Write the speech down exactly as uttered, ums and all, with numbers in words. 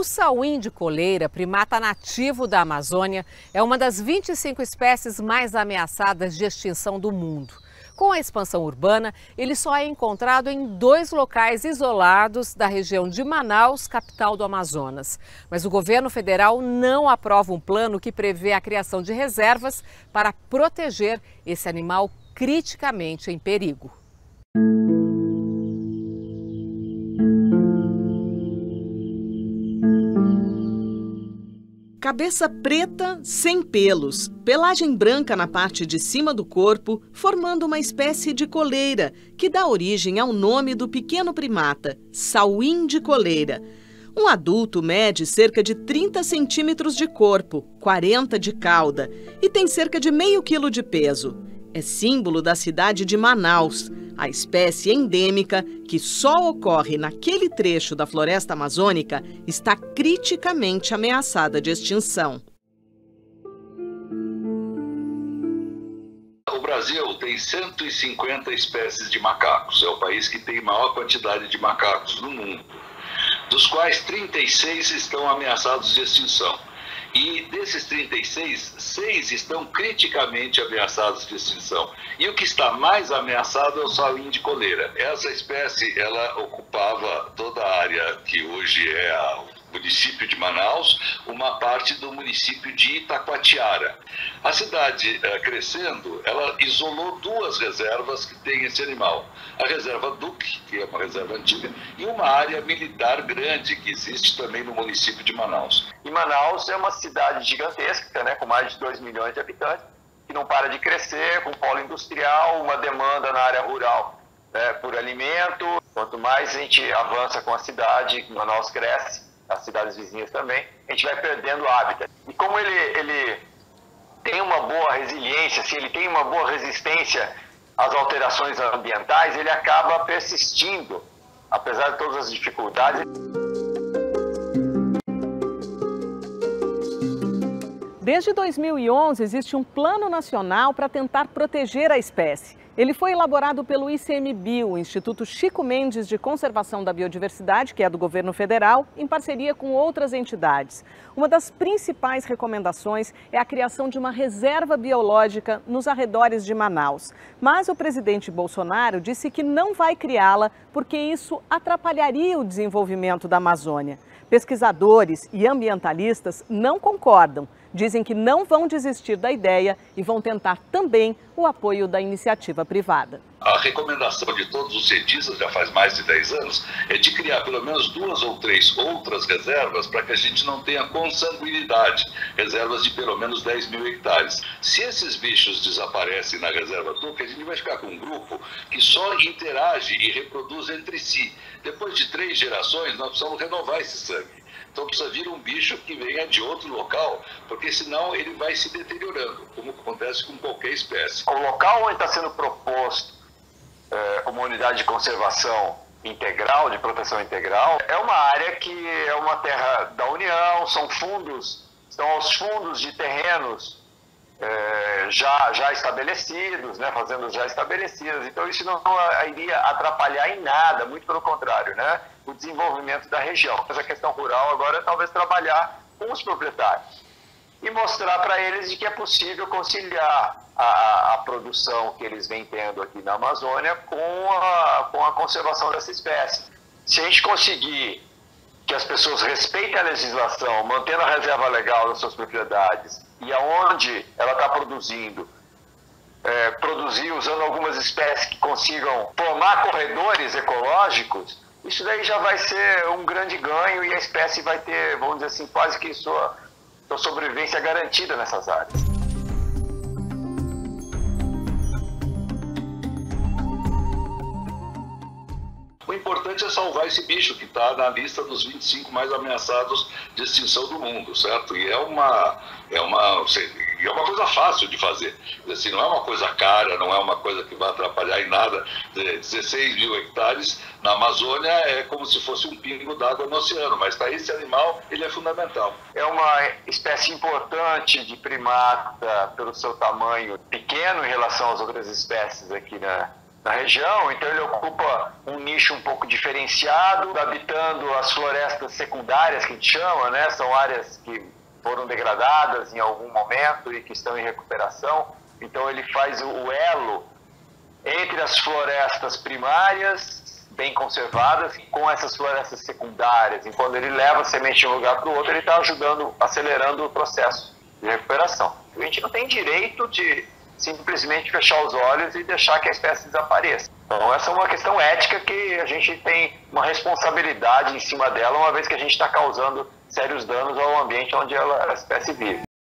O sauim de coleira, primata nativo da Amazônia, é uma das vinte e cinco espécies mais ameaçadas de extinção do mundo. Com a expansão urbana, ele só é encontrado em dois locais isolados da região de Manaus, capital do Amazonas. Mas o governo federal não aprova um plano que prevê a criação de reservas para proteger esse animal criticamente em perigo. Cabeça preta, sem pelos, pelagem branca na parte de cima do corpo, formando uma espécie de coleira, que dá origem ao nome do pequeno primata, sauim de coleira. Um adulto mede cerca de trinta centímetros de corpo, quarenta de cauda, e tem cerca de meio quilo de peso. É símbolo da cidade de Manaus, a espécie endêmica que só ocorre naquele trecho da floresta amazônica está criticamente ameaçada de extinção. O Brasil tem cento e cinquenta espécies de macacos. É o país que tem maior quantidade de macacos no mundo, dos quais trinta e seis estão ameaçados de extinção. E desses trinta e seis, seis estão criticamente ameaçados de extinção. E o que está mais ameaçado é o sauim de coleira. Essa espécie, ela ocupava toda a área que hoje é o município de Manaus, uma parte do município de Itacoatiara. A cidade, eh, crescendo, ela isolou duas reservas que tem esse animal. A reserva Duque, que é uma reserva antiga, e uma área militar grande que existe também no município de Manaus. E Manaus é uma cidade gigantesca, né, com mais de dois milhões de habitantes, que não para de crescer, com polo industrial, uma demanda na área rural, né, por alimento. Quanto mais a gente avança com a cidade, Manaus cresce, as cidades vizinhas também, a gente vai perdendo o hábitat. E como ele, ele tem uma boa resiliência, se ele tem uma boa resistência às alterações ambientais, ele acaba persistindo, apesar de todas as dificuldades. Desde dois mil e onze, existe um plano nacional para tentar proteger a espécie. Ele foi elaborado pelo I C M Bio, o Instituto Chico Mendes de Conservação da Biodiversidade, que é do governo federal, em parceria com outras entidades. Uma das principais recomendações é a criação de uma reserva biológica nos arredores de Manaus. Mas o presidente Bolsonaro disse que não vai criá-la porque isso atrapalharia o desenvolvimento da Amazônia. Pesquisadores e ambientalistas não concordam. Dizem que não vão desistir da ideia e vão tentar também o apoio da iniciativa privada. A recomendação de todos os cientistas, já faz mais de dez anos, é de criar pelo menos duas ou três outras reservas para que a gente não tenha consanguinidade, reservas de pelo menos dez mil hectares. Se esses bichos desaparecem na reserva Duque, a gente vai ficar com um grupo que só interage e reproduz entre si. Depois de três gerações, nós precisamos renovar esse sangue. Então precisa vir um bicho que venha de outro local, porque senão ele vai se deteriorando, como acontece com qualquer espécie. O local onde está sendo proposto é, uma unidade de conservação integral, de proteção integral, é uma área que é uma terra da União, são fundos, são os fundos de terrenos é, já, já estabelecidos, né, fazendas já estabelecidas, então isso não, não iria atrapalhar em nada, muito pelo contrário, né? O desenvolvimento da região. Essa questão rural agora é talvez trabalhar com os proprietários e mostrar para eles de que é possível conciliar a, a produção que eles vêm tendo aqui na Amazônia com a, com a conservação dessa espécie. Se a gente conseguir que as pessoas respeitem a legislação, mantendo a reserva legal das suas propriedades e aonde ela está produzindo, é, produzir usando algumas espécies que consigam formar corredores ecológicos, isso daí já vai ser um grande ganho e a espécie vai ter, vamos dizer assim, quase que sua, sua sobrevivência garantida nessas áreas. O importante é salvar esse bicho que está na lista dos vinte e cinco mais ameaçados de extinção do mundo, certo? E é uma, é uma, é uma coisa fácil de fazer. Assim, não é uma coisa cara, não é uma coisa que vai atrapalhar em nada. dezesseis mil hectares na Amazônia é como se fosse um pingo d'água no oceano, mas para esse animal ele é fundamental. É uma espécie importante de primata pelo seu tamanho pequeno em relação às outras espécies aqui na, na região, então ele ocupa um nicho um pouco diferenciado, habitando as florestas secundárias, que a gente chama, né? São áreas que foram degradadas em algum momento e que estão em recuperação. Então ele faz o elo entre as florestas primárias, bem conservadas, com essas florestas secundárias. E quando ele leva a semente de um lugar para o outro, ele está ajudando, acelerando o processo de recuperação. A gente não tem direito de simplesmente fechar os olhos e deixar que a espécie desapareça. Então essa é uma questão ética que a gente tem uma responsabilidade em cima dela, uma vez que a gente está causando sérios danos ao ambiente onde ela, a espécie vive.